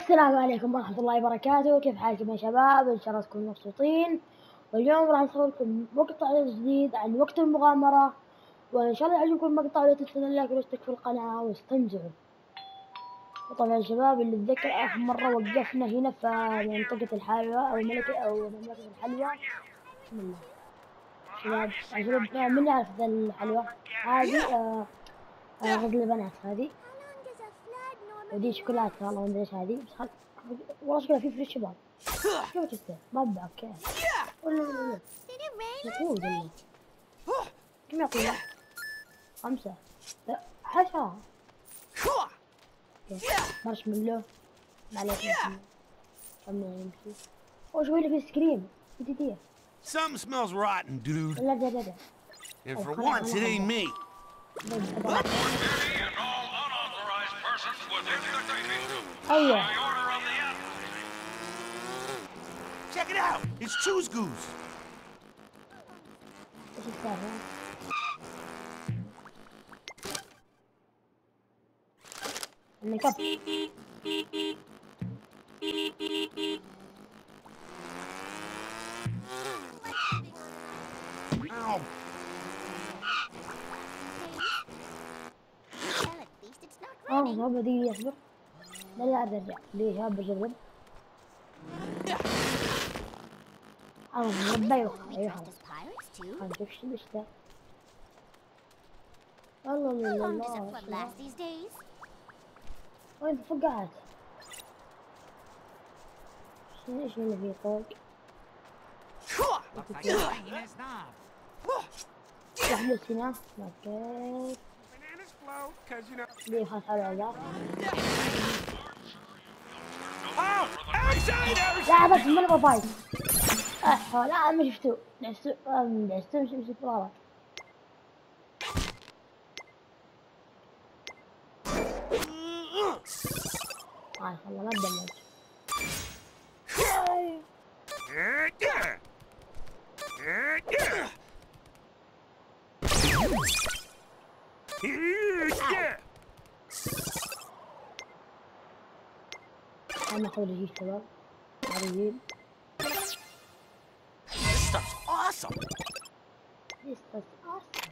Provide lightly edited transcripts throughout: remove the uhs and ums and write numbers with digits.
السلام عليكم ورحمة الله وبركاته. كيف حالكم يا شباب؟ إن شاء الله تكونوا مبسوطين. واليوم راح نصور لكم مقطع جديد عن وقت المغامرة، وإن شاء الله يعجبكم المقطع. ولا تنسون اللايك والاشتراك في القناة واستمتعوا. وطبعا يا شباب اللي اتذكر آخر مرة وقفنا هنا في منطقة الحلوى أو ملكة أو مملكة الحلوى. بسم الله شباب. شباب من يعرف ذا الحلوى هذه؟ غزل البنات هذه، ودي شوكولاتة والله ما ادري ايش هذه، بس والله شكلها في فريش شباب. شوف تستاهل مربع. اوكي ولا يقول والله كم يعطينا؟ 5. لا 10. مارشميلو معليش كمل نمشي. وش هو اللي في سكريم؟ دي Something smells rotten, dude. لا لا لا. And for once, it ain't me. أيوه. Check it out. It's Choose Goose. ايش السالفة؟ الميك اب. Ow. ما بدي اصبر. لا ارجع ليه شاب بجرب. مربى ايوه. نشوف شو بيشتغل. الله الله الله. وين فقعت؟ ايش اللي فيه فوق؟ فلوس هنا. اوكي ليه خلاص على ذا. لا بس ما نبغى فايت. لا ما شفتوه. لعستوه مش غلط. ما شاء الله ما تدمج. أنا أحاول أجيب شباب عريضين. This stuff's awesome. This stuff's awesome.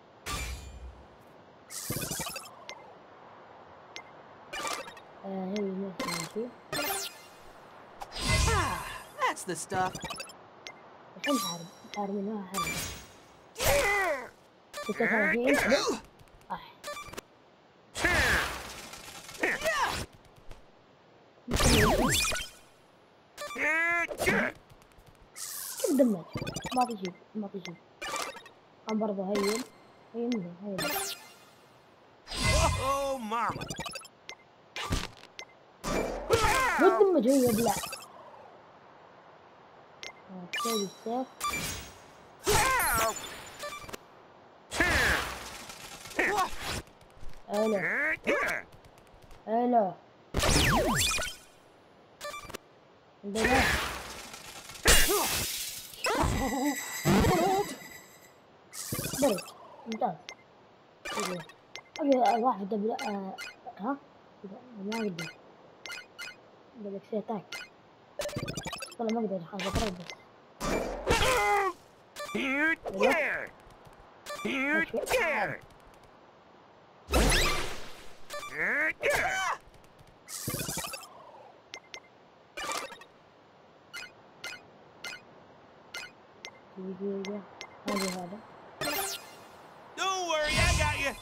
That's the stuff. الحين حارب منها حارب. 36. كيف دمج؟ ما تجيب. أنا برضه هين. Oh, mama. دمج هي بلا. اوكي السيف. الو عندنا برد ممتاز. ابي واحد دبل. ها ما اقدر. بدك سي اتاك. والله ما اقدر خلاص بضرب بس. هذا Don't worry, I got you.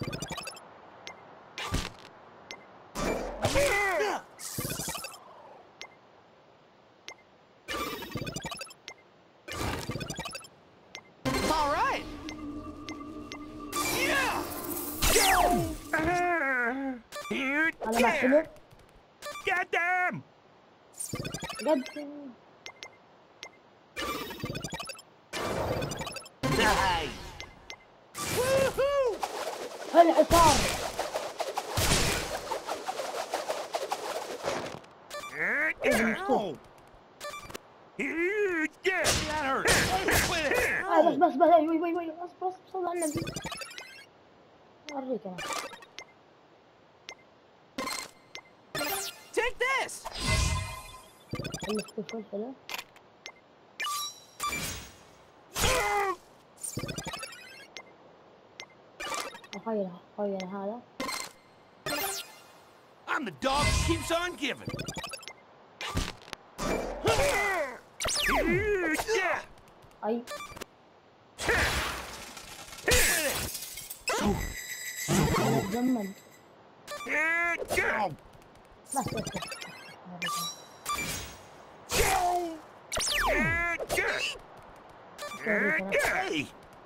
All right. هذا ما حلو. Get them. Nice. Woohoo! الحصار. Ow! That hurt. Quit it. بس وي اصبر صل على النبي. اوريك انا. Take this. this? الاستفل حلو. أخير هذا. I'm the dog that keeps on giving. أي. زمن. بس. Hey!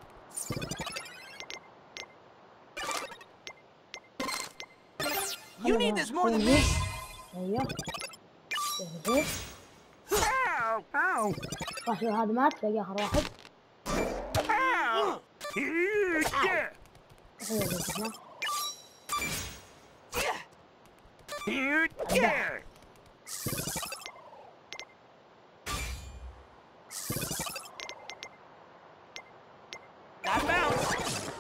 You need this more than me. أيوه. Ow! Ow! راح شوف هذا مات باقي آخر واحد. Ow! أخير Got bounce.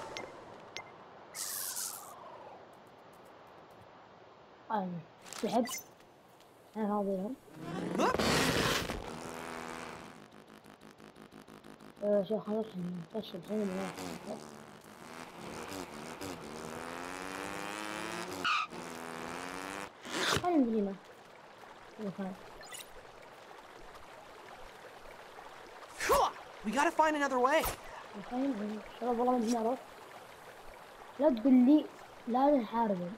سحب. أنا فاضيهم. شو خلاص نفشل الحين. خلينا نجينا. We gotta find another way. شباب والله ما نعرف. لا تقول لي لا نحارب.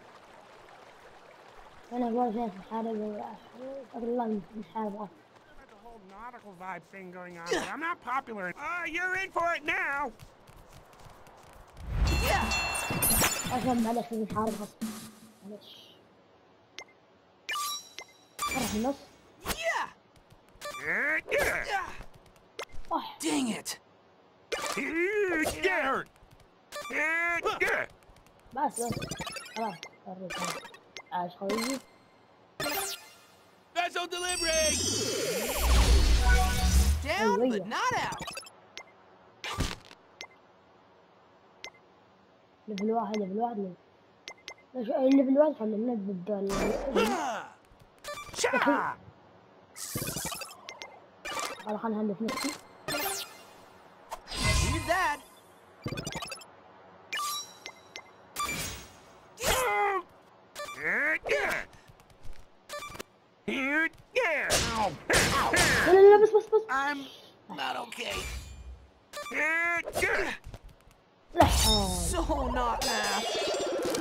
أنا أقول شيء نحارب. أقول الله نحارب. There's a whole nautical vibe thing going on, but I'm not popular. You're in for it now. عشان معلش نحارب غصب. معلش. راح النص. Dang it. Get hurt. بس خلاص عاش خويي. Vessel delivery. Down but not out. ليفل واحد ليفل خلينا نبدأ خلينا نهلف نفسي. Need that. لا بس I'm not okay. So not math.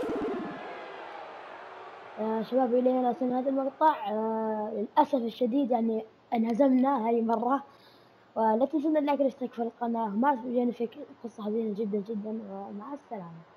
يا شباب إلى هنا وصلنا هذا المقطع. للأسف الشديد يعني انهزمنا هاي مرة. ولا تنسون اللايك والاشتراك في القناة. ما تفوتون في قصة حزينة جدا جدا. ومع السلامة.